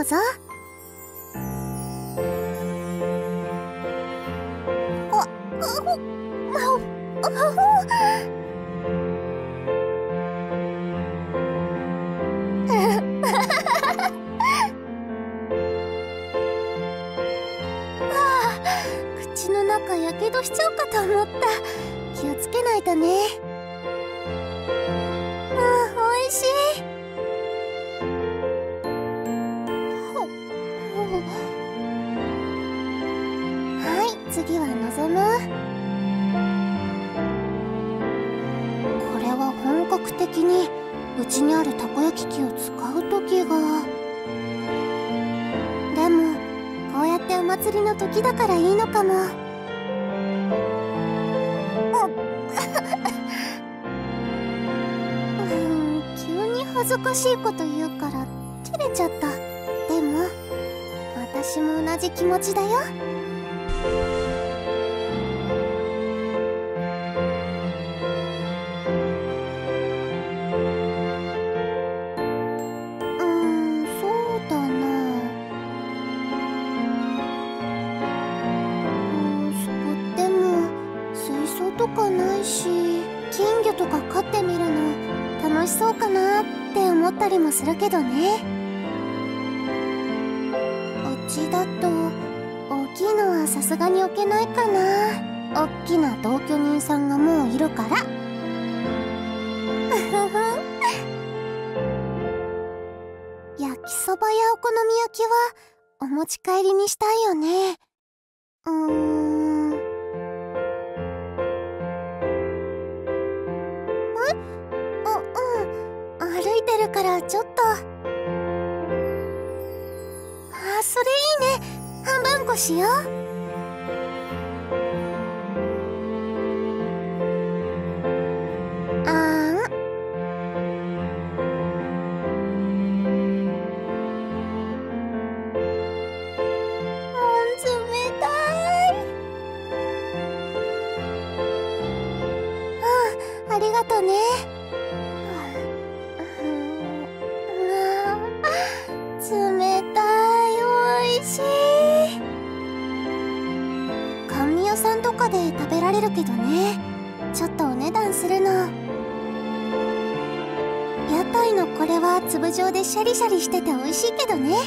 うぞ。口の中やけどしちゃうかと思った。気をつけないとね。おいしい。はい、次は望む。これは本格的にうちにあるたこ焼き器を使う時が。でもこうやってお祭りの時だからいいのかも。急に恥ずかしいこと言うから照れちゃった。でも私も同じ気持ちだよ。そうだな。そこでも水槽とかないし、金魚とか飼ってみるの楽しそうかなって思ったりもするけどね。うちだと大きいのはさすがに置けないかな。大きな同居人さんがもういるから。焼きそばやお好み焼きはお持ち帰りにしたいよね。歩いてるからちょっと。それいいね。半分こしよう。冷たい。ありがとね。冷たい。おいしい。甘味屋さんとかで食べられるけどね、ちょっとお値段するの。屋台のこれは粒状でシャリシャリしてて美味しいけどね。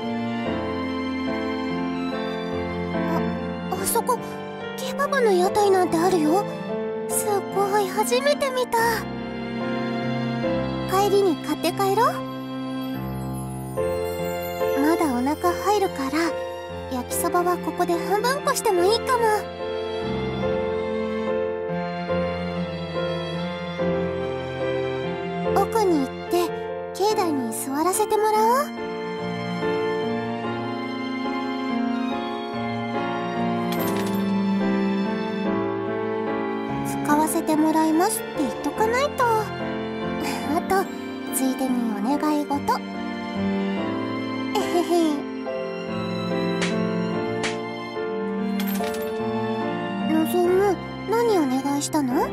あそこケバブの屋台なんてあるよ。すごい、初めて見た。帰りに買って帰ろう。まだお腹入るから焼きそばはここで半分こしてもいいかも。奥に行って境内に座らせてもらおう。使わせてもらいますって言っとかないと。あとついでにお願い事。えへへ。のぞむ、何お願いしたの？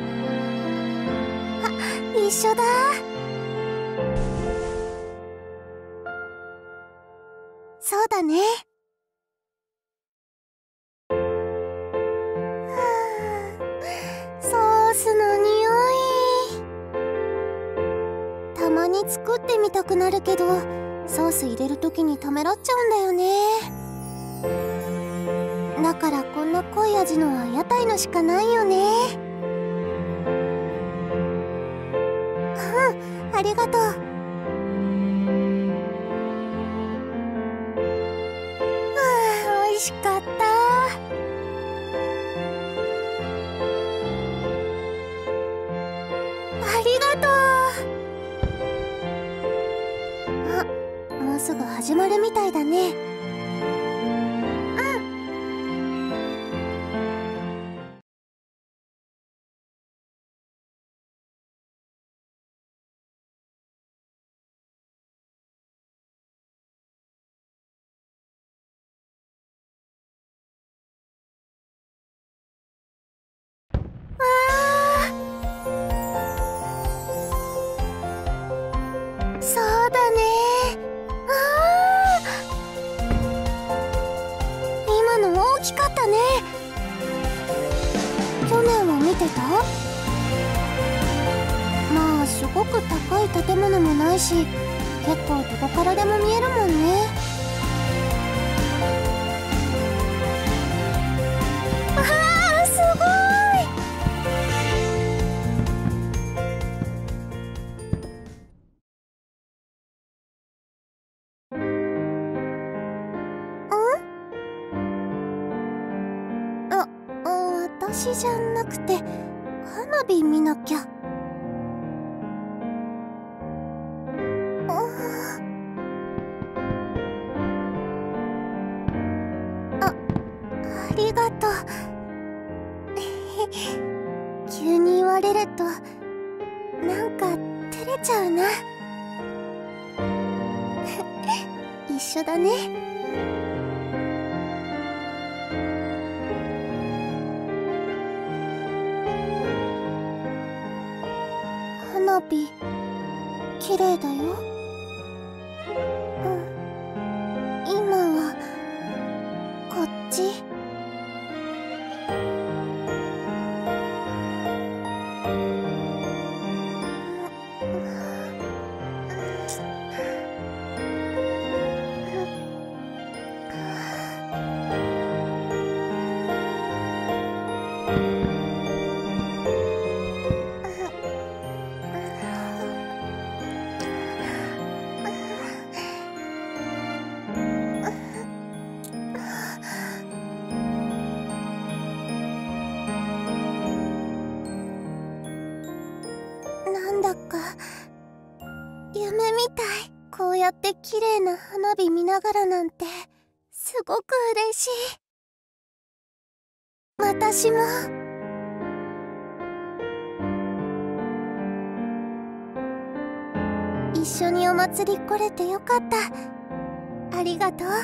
一緒だ。そうだね。ソースの匂い。たまに作ってみたくなるけど、ソース入れるときにためらっちゃうんだよね。だからこんな濃い味のは屋台のしかないよね。ありがとう。美味しかった。ありがとう。もうすぐ始まるみたいだね。そうだね。 ね。去年は見てた？まあすごく高い建物もないし、結構どこからでも見えるもんね。わあ、すごい。私じゃなくて花火見なきゃ。ありがとう。急に言われるとなんか照れちゃうな。一緒だね。花火綺麗だよ。今はこっち。なんだか夢みたい。こうやって綺麗な花火見ながらなんてすごく嬉しい。私も。一緒にお祭り来れてよかった。ありがとう。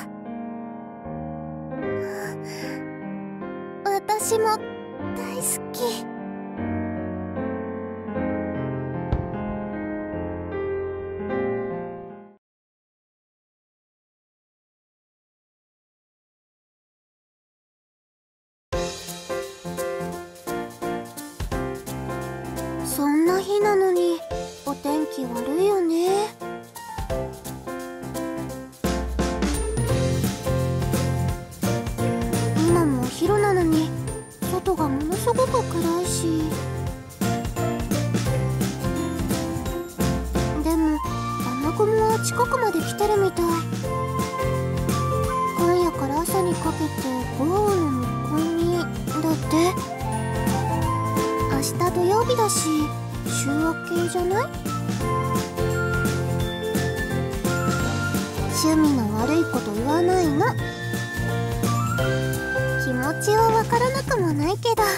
私も大好き。そんな日なのにお天気悪いよね。今もお昼なのに外がものすごく暗いし。でも雨雲は近くまで来てるみたい。今夜から朝にかけて豪雨の見込みだって。明日土曜日だし週明けじゃない？趣味の悪いこと言わないの。気持ちはわからなくもないけど、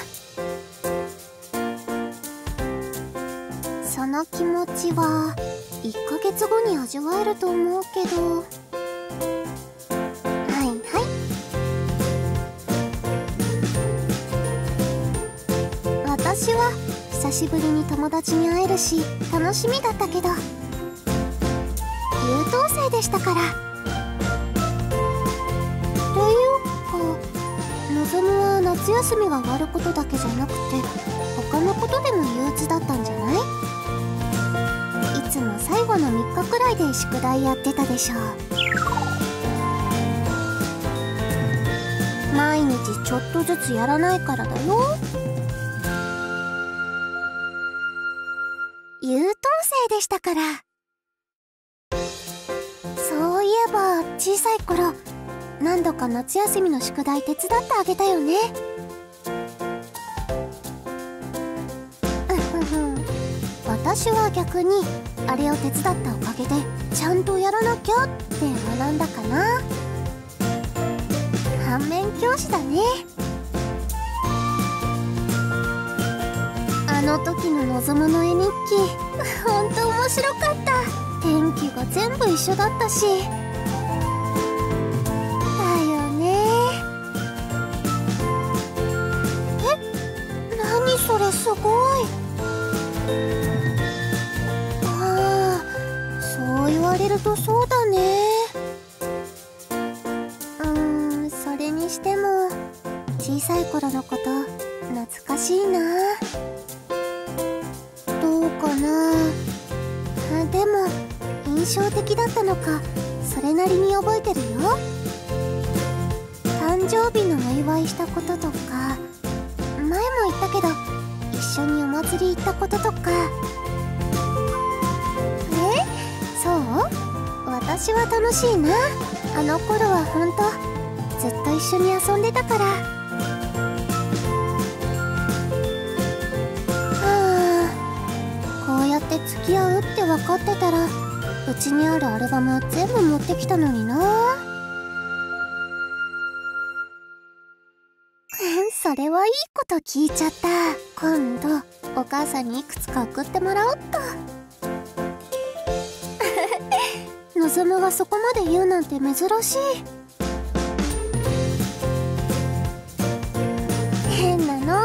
その気持ちは1ヶ月後に味わえると思うけど。はいはい。私は久しぶりに友達に会えるし楽しみだったけど、優等生でしたから。っていうか、望は夏休みが終わることだけじゃなくて他のことでも憂鬱だったんじゃない？いつも最後の3日くらいで宿題やってたでしょ。毎日ちょっとずつやらないからだよ。優等生でしたから。そういえば小さい頃何度か夏休みの宿題手伝ってあげたよね。私は逆にあれを手伝ったおかげでちゃんとやらなきゃって学んだかな。反面教師だね。あの時の望の絵日記ほんと面白かった。天気が全部一緒だったし。だよね。何それすごい。ああ、そう言われるとそうだね。それにしても小小さい頃のこと懐かしいな。どうかな。でも印象的だったのかそれなりに覚えてるよ。誕生日のお祝いしたこととか、前も言ったけど一緒にお祭り行ったこととか。そう？私は楽しいな。あの頃はほんとずっと一緒に遊んでたから。こうやって付き合うって分かってたらうちにあるアルバム全部持ってきたのにな。それはいいこと聞いちゃった。今度お母さんにいくつか送ってもらおっと。のぞむがそこまで言うなんて珍しい。変なの。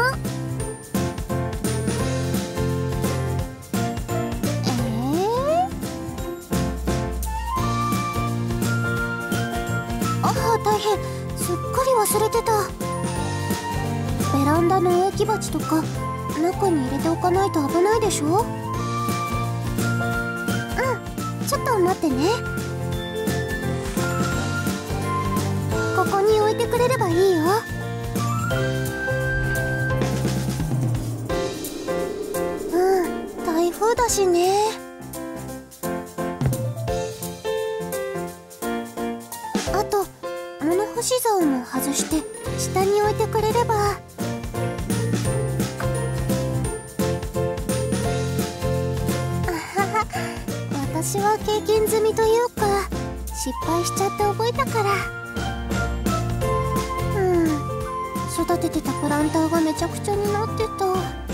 大変、すっかり忘れてた。ベランダの植木鉢とか中に入れておかないと危ないでしょ。ちょっと待ってね。ここに置いてくれればいいよ。台風だしね。あと物干し竿も外して下に置いてくれれば。私は経験済みというか失敗しちゃって覚えたから。育ててたプランターがめちゃくちゃになってた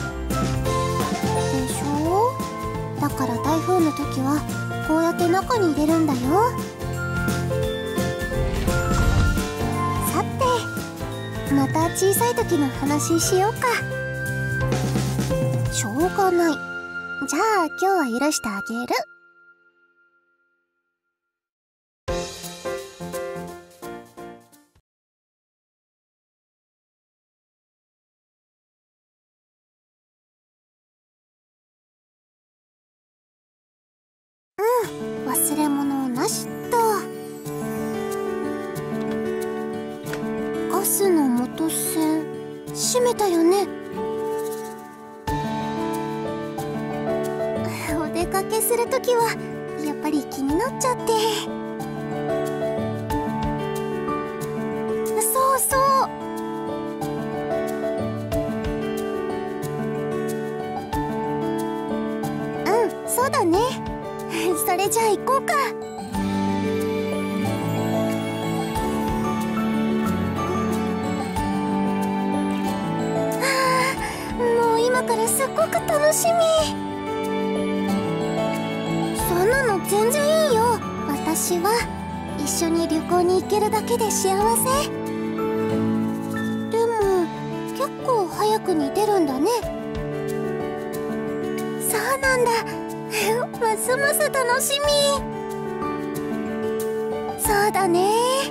でしょ。だから台風の時はこうやって中に入れるんだよ。さてまた小さい時の話しようか。しょうがない。じゃあ今日は許してあげる。忘れ物なしと。ガスの元栓閉めたよね。お出かけするときはやっぱり気になっちゃって。そうそう。そうだね。それじゃあ行こうか。もう今からすっごく楽しみ。そんなの全然いいよ。私は一緒に旅行に行けるだけで幸せ。でも結構早くに出るんだね。そうなんだ。ますます楽しみ。そうだね。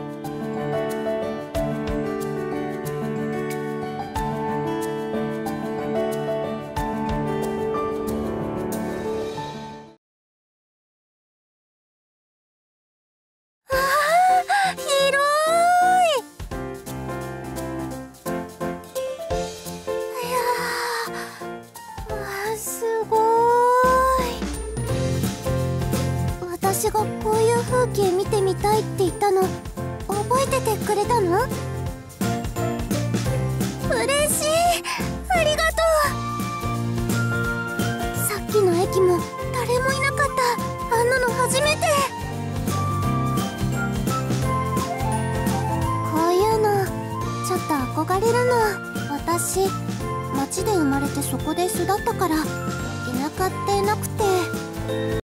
広い。いやすごい。私がこういう風景見てみたいって言ったの覚えててくれたの？嬉しい。ありがとう。さっきの駅も誰もいなかった。あんなの初めて。こういうのちょっと憧れるの。私町で生まれてそこで育ったから田舎ってなくて。